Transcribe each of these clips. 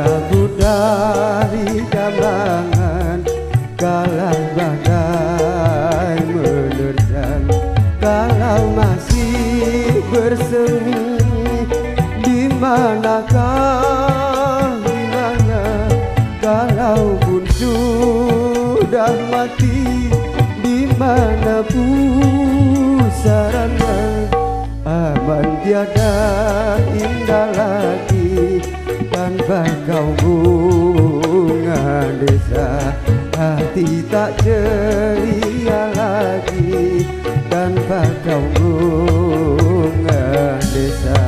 terjatuh dari jambangan, kala badai menerjang, kalau masih bersemi, di manakah hilangnya, kalaupun sudah mati, di mana pusarannya. Aman tiada indah lagi tanpa kau bunga desa, hati tak ceria lagi tanpa kau bunga desa.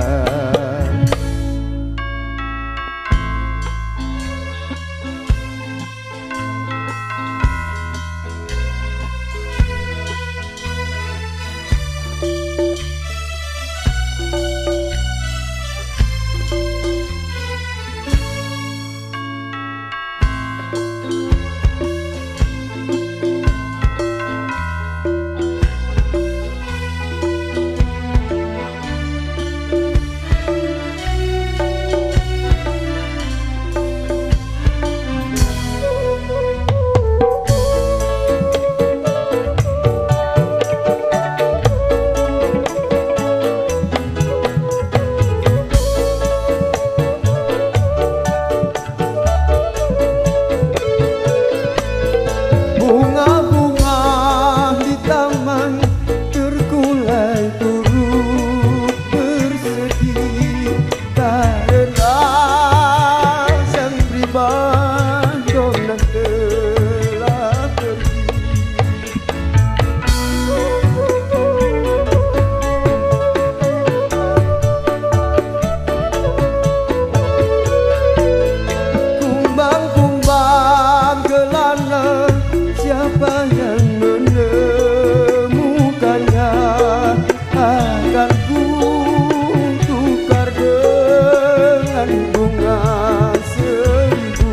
Siapa yang menemukannya akan ku tukar dengan bunga seribu.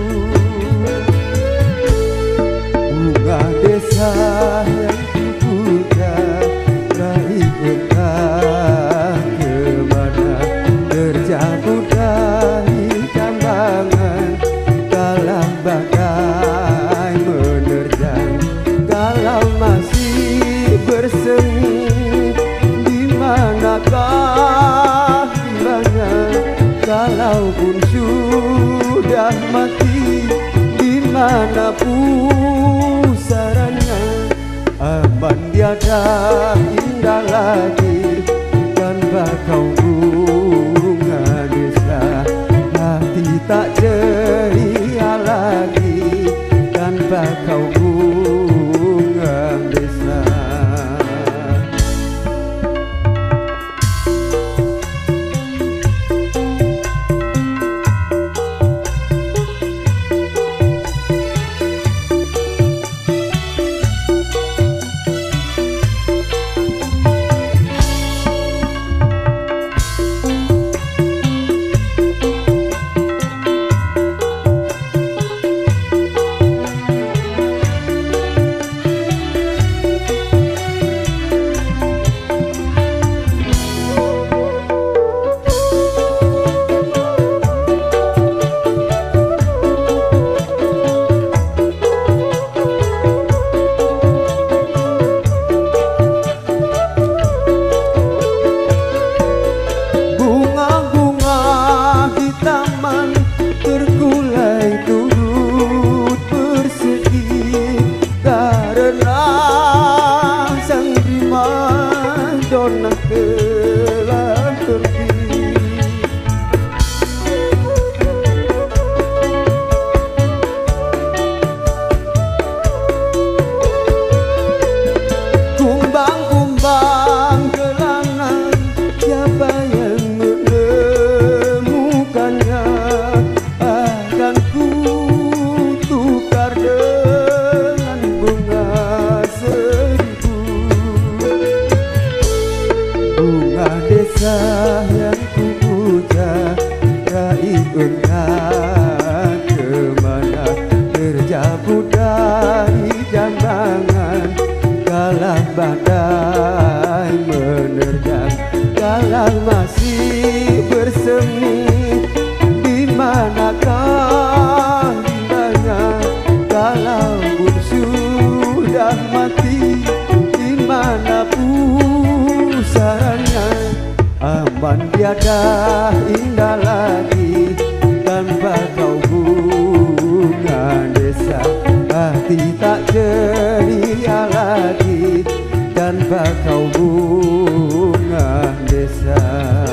Bunga desa yang kupuja raih entah kemana, terjatuh dari jambangan, kala badai menerjang, kalau masih bersemi, di manakah hilangnya, kalaupun sudah mati, di mana pusarannya. Aman tiada indah lagi tanpa kau bunga desa, hati tak ceria lagi tanpa kau bunga desa. Telah pergi, kumbang-kumbang kelana, siapa yang menemukannya akan ku tukar dengan bunga seribu. Bunga desa yang kupuja raih entah kemana, terjatuh dari jambangan, kala badai menerjang, kala masih bersemi, di manakah hati tak ceria lagi tanpa kau bunga desa.